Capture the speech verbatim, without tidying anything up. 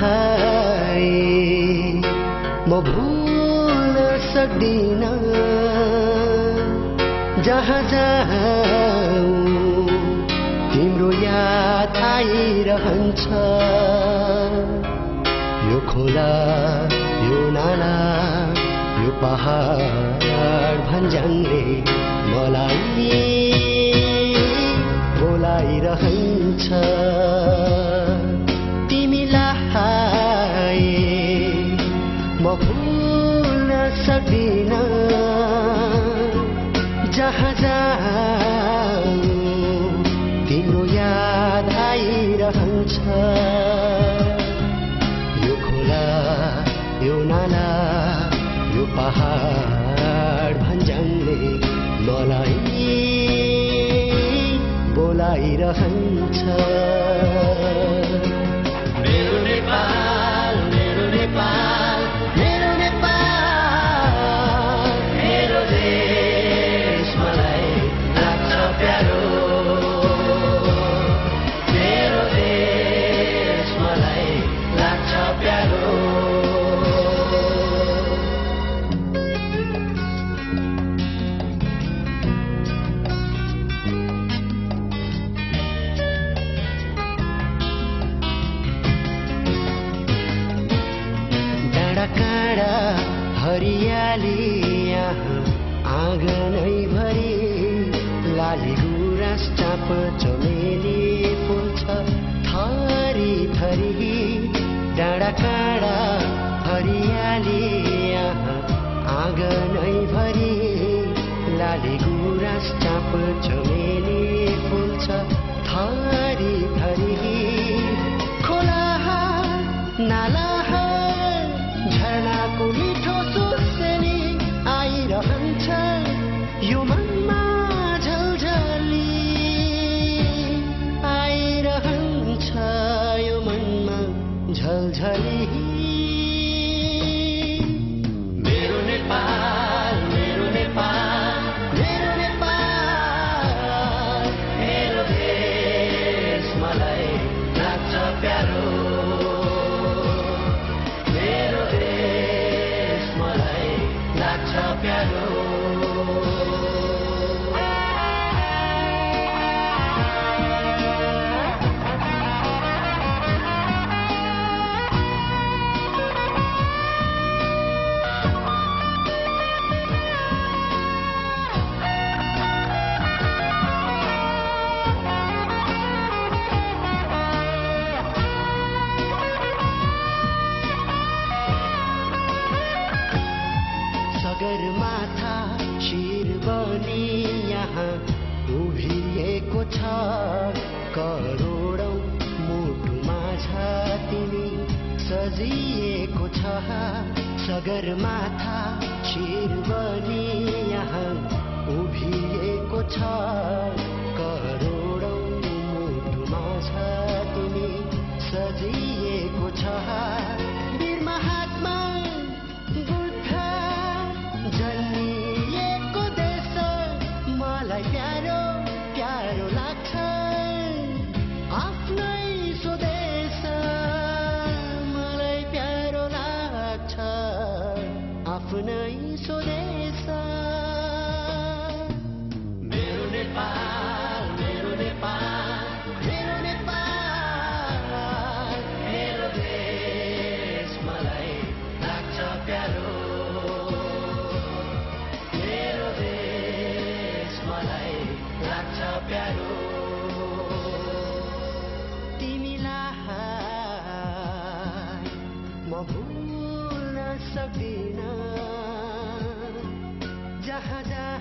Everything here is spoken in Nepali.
तिमीलाई म भुल्न सक्दिन जहाँ जाऊ तिम्रो याद आइरहन्छ यो खोला यो नाला यो पहाड भन्ज्याङले मलाई बोलाइरहन्छ तिमीलाई म भुल्न सक्दिन जहाँ जाऊ तिम्रो याद आइरहन्छ यो खोला यो नाला यो पहाड भन्ज्याङले मलाई बोलाइरहन्छ मेरो नेपाल मेरो नेपाल मेरो नेपाल मेरो देश मलाई लाग्छ प्यारो मेरो देश मलाई लाग्छ प्यारो काँडा हरियाली यहाँ आँगनै भरि लाली गुराँस चाँप चमेली फुल्छ थरी थरी डाँडा काँडा हरियाली यहाँ आँगनै भरि लाली गुराँस चाँप चमेली फुल्छ थरी थरी खोला नाला झरनाको मिठो सुस्सेली आइरहन्छ यो मनमा झलझली आइरहन्छ यो मनमा झलझली मेरो नेपाल मेरो नेपाल मेरो नेपाल मेरो देश मलाई लाग्छ प्यारो प्यारो सगरमाथा शिर बनी यहाँ उभिएको छ करोडौं मुटुमा छातिनी सजिएको छ सगरमाथा शिर बनी यहाँ उभिएको छ करोडौं मुटुमा छातिनी सजिएको छ वीर महात्मा जन्मिएको देश मलाई प्यारो प्यारो लाग्छ आफ्नै स्वदेश मलाई प्यारो लाग्छ आफ्नै स्वदेश मेरो नेपाल मेरो नेपाल मेरो नेपाल मेरो देश मलाई लाग्छ प्यारो प्यारो तिमीलाई म भुल्न सक्दिन जहाँ